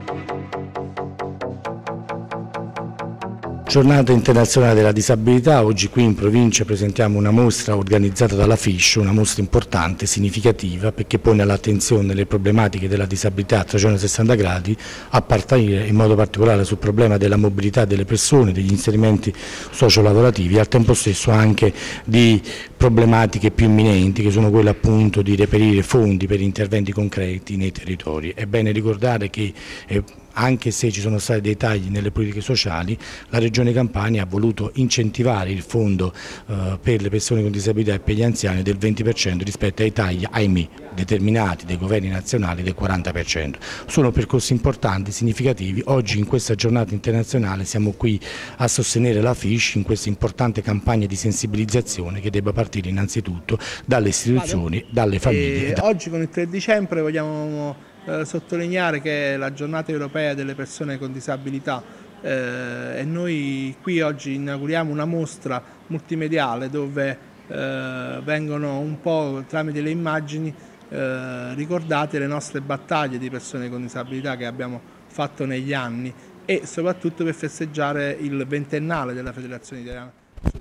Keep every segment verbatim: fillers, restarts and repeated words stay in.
Giornata internazionale della disabilità, oggi qui in provincia presentiamo una mostra organizzata dalla Fish, una mostra importante, significativa, perché pone all'attenzione le problematiche della disabilità a trecentosessanta gradi, a partire in modo particolare sul problema della mobilità delle persone, degli inserimenti sociolavorativi e al tempo stesso anche di problematiche più imminenti, che sono quelle appunto di reperire fondi per interventi concreti nei territori. È bene ricordare che eh, anche se ci sono stati dei tagli nelle politiche sociali, la Regione Campania ha voluto incentivare il fondo eh, per le persone con disabilità e per gli anziani del venti per cento rispetto ai tagli, ahimè, determinati dai governi nazionali del quaranta per cento. Sono percorsi importanti, significativi. Oggi in questa giornata internazionale siamo qui a sostenere la Fish in questa importante campagna di sensibilizzazione che debba partire innanzitutto dalle istituzioni, dalle famiglie. E oggi con il tre dicembre vogliamo Eh, sottolineare che è la giornata europea delle persone con disabilità eh, e noi qui oggi inauguriamo una mostra multimediale dove eh, vengono un po' tramite le immagini eh, ricordate le nostre battaglie di persone con disabilità che abbiamo fatto negli anni e soprattutto per festeggiare il ventennale della Federazione Italiana.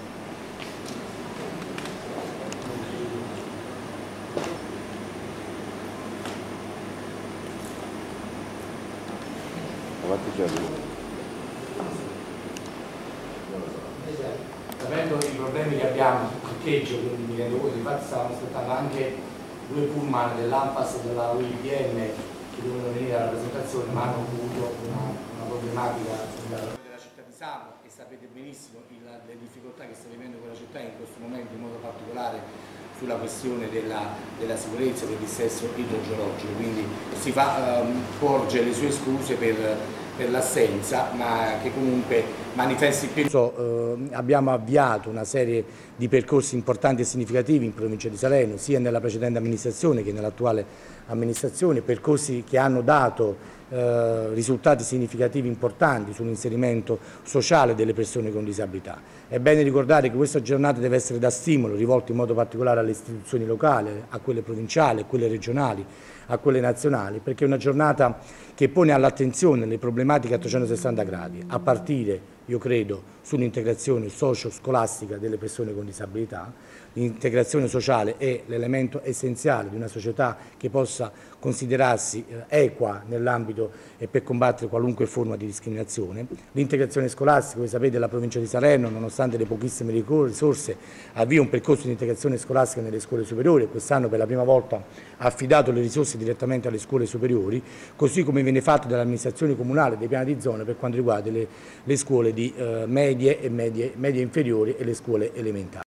Sapendo i problemi che abbiamo sul parcheggio, quindi mi rendo conto, infatti stavamo aspettando anche due pullman dell'Ampas e della U I P M che dovevano venire alla presentazione, ma hanno avuto una, una problematica della città di Samo e sapete benissimo il, le difficoltà che sta vivendo quella città in questo momento, in modo particolare sulla questione della, della sicurezza e del dissesto idrogeologico, quindi si fa, um, porge le sue scuse per, per l'assenza, ma che comunque manifesti più. So, eh, abbiamo avviato una serie di percorsi importanti e significativi in provincia di Salerno, sia nella precedente amministrazione che nell'attuale amministrazione, percorsi che hanno dato eh, risultati significativi importanti sull'inserimento sociale delle persone con disabilità. È bene ricordare che questa giornata deve essere da stimolo, rivolto in modo particolare alle istituzioni locali, a quelle provinciali, a quelle regionali, a quelle nazionali, perché è una giornata che pone all'attenzione le problematiche a trecentosessanta gradi, a partire, io credo, sull'integrazione socio-scolastica delle persone con disabilità. L'integrazione sociale è l'elemento essenziale di una società che possa considerarsi eh, equa nell'ambito e per combattere qualunque forma di discriminazione. L'integrazione scolastica, voi sapete, la provincia di Salerno, nonostante le pochissime risorse, avvia un percorso di integrazione scolastica nelle scuole superiori e quest'anno per la prima volta ha affidato le risorse direttamente alle scuole superiori, così come viene fatto dall'amministrazione comunale dei piani di zona per quanto riguarda le, le scuole di eh, medie e medie, medie inferiori e le scuole elementari.